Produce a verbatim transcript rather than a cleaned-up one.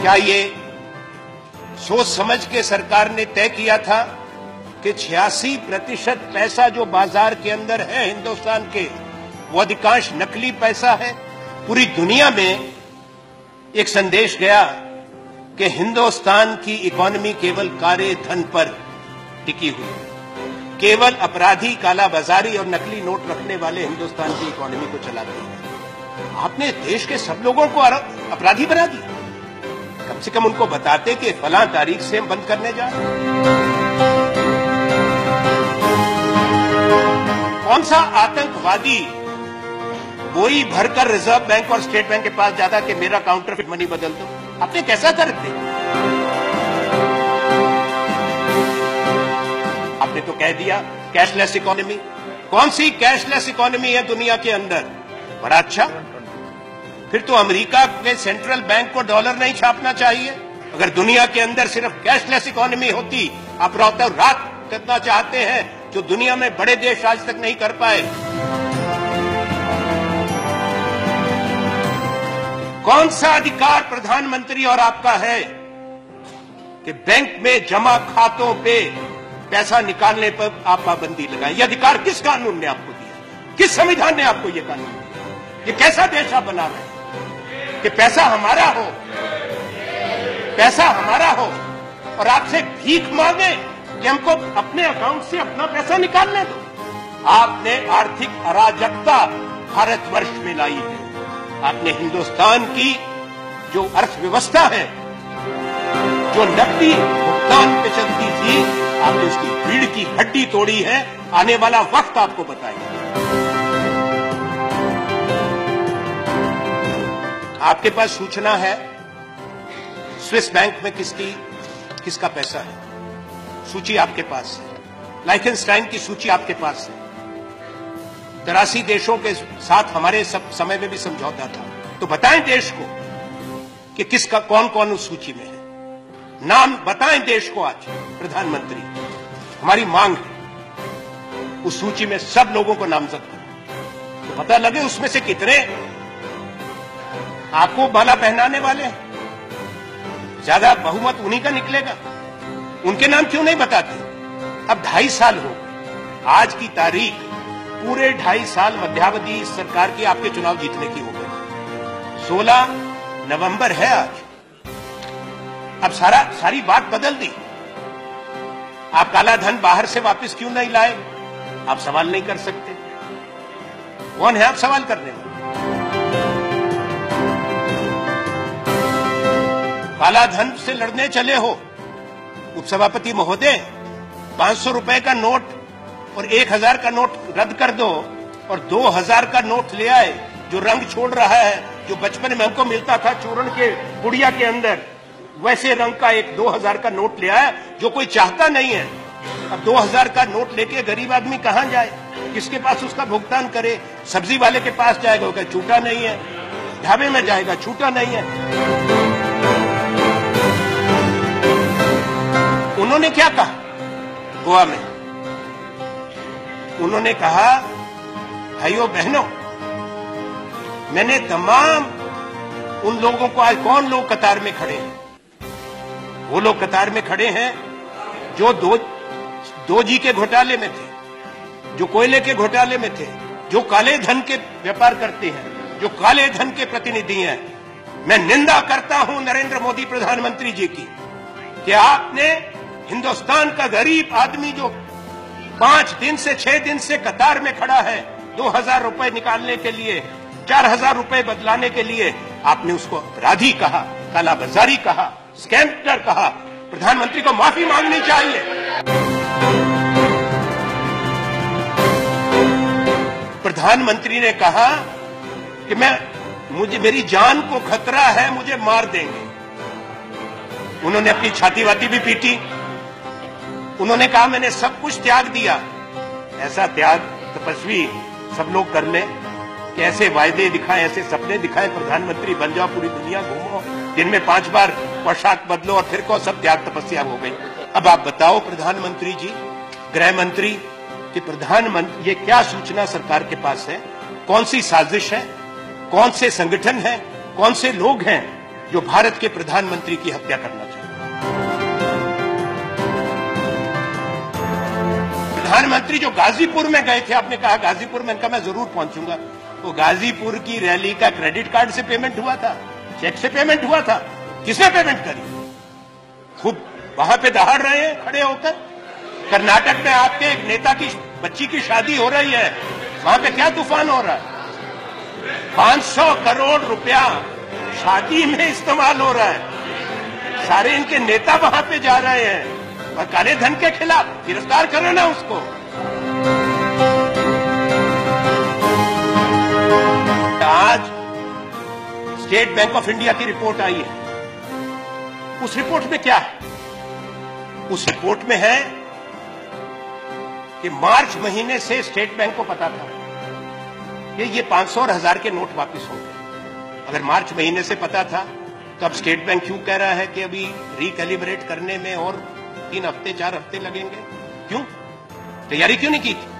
क्या ये सोच समझ के सरकार ने तय किया था कि छियासी प्रतिशत पैसा जो बाजार के अंदर है हिंदुस्तान के, वो अधिकांश नकली पैसा है? पूरी दुनिया में एक संदेश गया कि हिंदुस्तान की इकोनॉमी केवल काले धन पर टिकी हुई है, केवल अपराधी, कालाबाजारी और नकली नोट रखने वाले हिंदुस्तान की इकोनॉमी को चलाते हैं। आपने देश के सब लोगों को अपराधी बना दिया। कम से कम उनको बताते कि फलां तारीख से हम बंद करने जा रहे हैं। कौन सा आतंकवादी बोरी भरकर रिजर्व बैंक और स्टेट बैंक के पास जाता कि मेरा काउंटरफिट मनी बदल दो? आपने कैसा कर दिया? आपने तो कह दिया कैशलेस इकोनॉमी। कौन सी कैशलेस इकोनॉमी है दुनिया के अंदर? बड़ा अच्छा, फिर तो अमेरिका के सेंट्रल बैंक को डॉलर नहीं छापना चाहिए। अगर दुनिया के अंदर सिर्फ कैशलेस इकोनॉमी होती, आप रातों रात करना चाहते हैं जो दुनिया में बड़े देश आज तक नहीं कर पाए। कौन सा अधिकार प्रधानमंत्री और आपका है कि बैंक में जमा खातों पे पैसा निकालने पर आप पाबंदी लगाएं? ये अधिकार किस कानून ने आपको दिया? किस संविधान ने आपको ये कानून दिया? ये कैसा देश आप बना रहे हैं कि पैसा हमारा हो, पैसा हमारा हो और आपसे भीख मांगे कि हमको अपने अकाउंट से अपना पैसा निकालने दो? आपने आर्थिक अराजकता भारतवर्ष में लाई है। आपने हिंदुस्तान की जो अर्थव्यवस्था है, जो नकदी भुगतान पे चलती थी, आपने उसकी रीढ़ की हड्डी तोड़ी है। आने वाला वक्त आपको बताएगा। आपके पास सूचना है स्विस बैंक में किसकी किसका पैसा है, सूची आपके पास है। लाइखनस्टाइन की सूची आपके पास है। तिरासी देशों के साथ हमारे सब समय में भी समझौता था। तो बताएं देश को कि किसका कौन कौन उस सूची में है। नाम बताएं देश को आज प्रधानमंत्री। हमारी मांग है उस सूची में सब लोगों को नामजद करो, तो पता लगे उसमें से कितने आपको माला पहनाने वाले हैं। ज्यादा बहुमत उन्हीं का निकलेगा। उनके नाम क्यों नहीं बताते? अब ढाई साल हो गए, आज की तारीख, पूरे ढाई साल मध्यावधि सरकार की आपके चुनाव जीतने की हो गई। सोलह नवंबर है आज। अब सारा सारी बात बदल दी। आप काला धन बाहर से वापस क्यों नहीं लाए? आप सवाल नहीं कर सकते। कौन है आप सवाल करने वाले? काला धन से लड़ने चले हो उपसभापति महोदय? पांच सौ रुपए का नोट और एक हजार का नोट रद्द कर दो और दो हजार का नोट ले आए जो रंग छोड़ रहा है, जो बचपन में हमको मिलता था चूर्ण के गुड़िया के अंदर, वैसे रंग का एक दो हजार का नोट ले आया जो कोई चाहता नहीं है। अब दो हजार का नोट लेके गरीब आदमी कहां जाए? किसके पास उसका भुगतान करे? सब्जी वाले के पास जाएगा, वो छूटा नहीं है। ढाबे में जाएगा, छूटा नहीं है। उन्होंने क्या कहा गोवा में? उन्होंने कहा भाइयों बहनों, मैंने तमाम उन लोगों को, आज कौन लोग कतार में खड़े हैं? वो लोग कतार में खड़े हैं जो दो दो जी के घोटाले में थे, जो कोयले के घोटाले में थे, जो काले धन के व्यापार करते हैं, जो काले धन के प्रतिनिधि हैं। मैं निंदा करता हूं नरेंद्र मोदी प्रधानमंत्री जी की कि आपने हिंदुस्तान का गरीब आदमी जो पांच दिन से छह दिन से कतार में खड़ा है दो हजार रुपए निकालने के लिए, चार हजार रुपए बदलाने के लिए, आपने उसको अपराधी कहा, कालाबाजारी कहा, स्कैमर कहा। प्रधानमंत्री को माफी मांगनी चाहिए। प्रधानमंत्री ने कहा कि मैं मुझे मेरी जान को खतरा है, मुझे मार देंगे। उन्होंने अपनी छाती वाती भी पीटी। उन्होंने कहा मैंने सब कुछ त्याग दिया। ऐसा त्याग तपस्वी सब लोग कर लें कि ऐसे वायदे दिखाएं, ऐसे सपने दिखाएं, प्रधानमंत्री बन जाओ, पूरी दुनिया घूमो, दिन में पांच बार पोशाक बदलो और फिर को सब त्याग तपस्या हो गई। अब आप बताओ प्रधानमंत्री जी, गृह मंत्री, कि प्रधानमंत्री ये क्या सूचना सरकार के पास है? कौन सी साजिश है? कौन से संगठन है? कौन से लोग हैं जो भारत के प्रधानमंत्री की हत्या करना चाहता है। प्रधानमंत्री जो गाजीपुर में गए थे, आपने कहा गाजीपुर में, कहा मैं जरूर पहुंचूंगा। तो गाजीपुर की रैली का क्रेडिट कार्ड से पेमेंट हुआ था, चेक से पेमेंट हुआ था? किसने पेमेंट करी? खुद वहां पे दहाड़ रहे हैं खड़े होकर। कर्नाटक में आपके एक नेता की बच्ची की शादी हो रही है, वहां पे क्या तूफान हो रहा है? पांच सौ करोड़ रुपया शादी में इस्तेमाल हो रहा है। सारे इनके नेता वहां पे जा रहे हैं और काले धन के खिलाफ गिरफ्तार करो ना उसको। आज स्टेट बैंक ऑफ इंडिया की रिपोर्ट आई है। उस रिपोर्ट में क्या है? उस रिपोर्ट में है कि मार्च महीने से स्टेट बैंक को पता था कि ये पांच सौ और हजार के नोट वापस होंगे। अगर मार्च महीने से पता था तो अब स्टेट बैंक क्यों कह रहा है कि अभी रिकैलिब्रेट करने में और तीन हफ्ते चार हफ्ते लगेंगे? क्यों? तैयारी क्यों नहीं की थी?